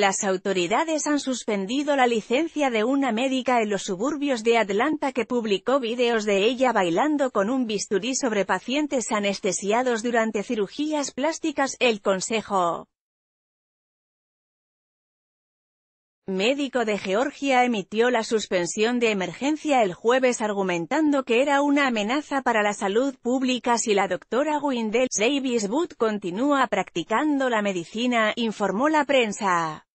Las autoridades han suspendido la licencia de una médica en los suburbios de Atlanta que publicó vídeos de ella bailando con un bisturí sobre pacientes anestesiados durante cirugías plásticas. El Consejo Médico de Georgia emitió la suspensión de emergencia el jueves argumentando que era una amenaza para la salud pública si la doctora Wendell Davis Booth continúa practicando la medicina, informó la prensa.